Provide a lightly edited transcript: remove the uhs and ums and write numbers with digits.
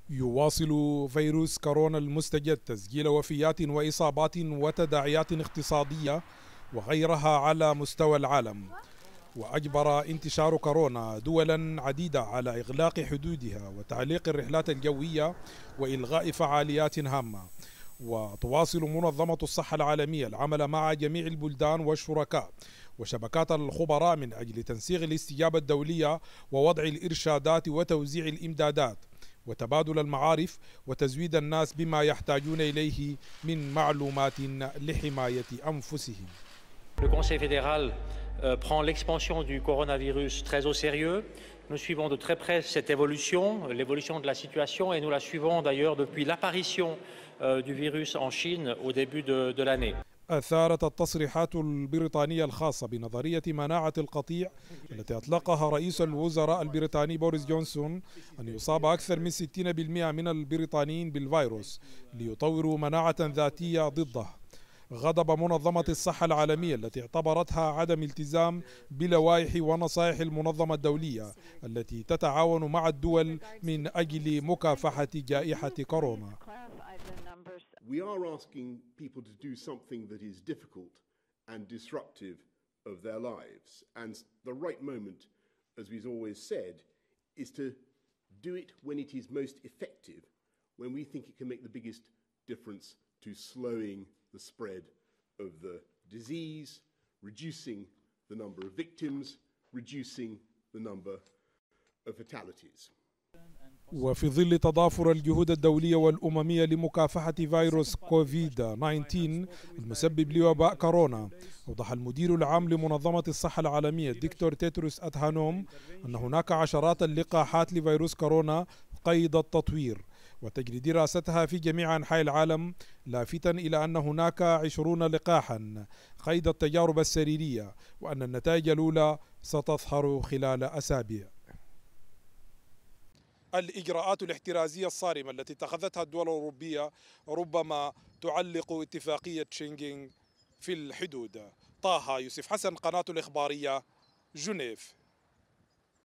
يواصل فيروس كورونا المستجد تسجيل وفيات وإصابات وتداعيات اقتصادية وغيرها على مستوى العالم، وأجبر انتشار كورونا دولا عديدة على إغلاق حدودها وتعليق الرحلات الجوية وإلغاء فعاليات هامة. وتواصل منظمة الصحة العالمية العمل مع جميع البلدان والشركاء وشبكات الخبراء من أجل تنسيق الاستجابة الدولية ووضع الإرشادات وتوزيع الإمدادات وتبادل المعارف وتزويد الناس بما يحتاجون إليه من معلومات لحماية أنفسهم. Le Conseil fédéral prend l'expansion du coronavirus très au sérieux. Nous suivons de très près cette évolution, l'évolution de la situation, et nous la suivons d'ailleurs depuis l'apparition du virus en Chine au début de l'année. أثارت التصريحات البريطانية الخاصة بنظرية مناعة القطيع التي أطلقها رئيس الوزراء البريطاني بوريس جونسون أن يصاب أكثر من 60% من البريطانيين بالفيروس ليطوروا مناعة ذاتية ضده، غضب منظمة الصحة العالمية التي اعتبرتها عدم التزام بلوائح ونصائح المنظمة الدولية التي تتعاون مع الدول من أجل مكافحة جائحة كورونا. We are asking people to do something that is difficult and disruptive of their lives. And the right moment, as we've always said, is to do it when it is most effective, when we think it can make the biggest difference to slowing the spread of the disease, reducing the number of victims, reducing the number of fatalities. وفي ظل تضافر الجهود الدولية والأممية لمكافحة فيروس كوفيد-19 المسبب لوباء كورونا، أوضح المدير العام لمنظمة الصحة العالمية الدكتور تيدروس أدهانوم أن هناك عشرات اللقاحات لفيروس كورونا قيد التطوير وتجري دراستها في جميع أنحاء العالم، لافتا إلى أن هناك 20 لقاحا قيد التجارب السريرية وأن النتائج الأولى ستظهر خلال أسابيع. الإجراءات الاحترازية الصارمة التي اتخذتها الدول الأوروبية ربما تعلق اتفاقية شنغن في الحدود. طه يوسف حسن، قناة الإخبارية، جنيف.